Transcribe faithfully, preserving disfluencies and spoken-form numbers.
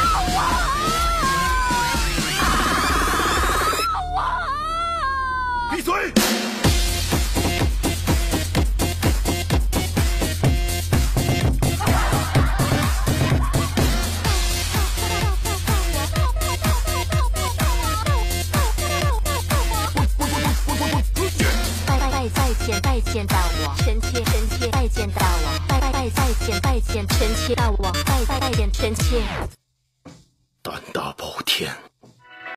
闭嘴！ 拜见大王，臣妾臣妾拜见大王，拜拜拜拜见拜见臣妾大王，拜拜拜见臣妾。 胆大包天。